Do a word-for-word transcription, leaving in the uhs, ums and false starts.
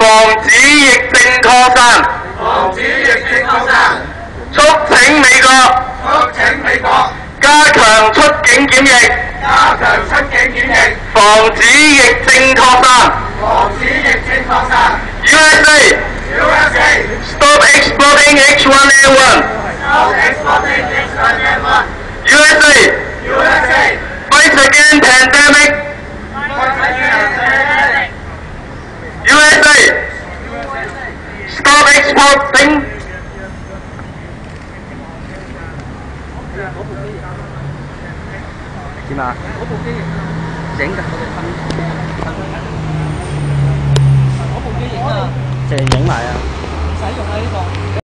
防止疫症擴散， 防止疫症擴散， 促請美國促請美國加強出境檢疫， 加強出境檢疫， 防止疫症擴散。 防止疫症擴散。 U S A U S A stop exporting H one N one. stop exporting H one N one. U S A U S A fight against pandemic. fight against pandemic. U S A stop exporting. 點啊？嗰部機影㗎，我哋噴噴嗰部機影啊，成影埋啊！唔使用啊呢個。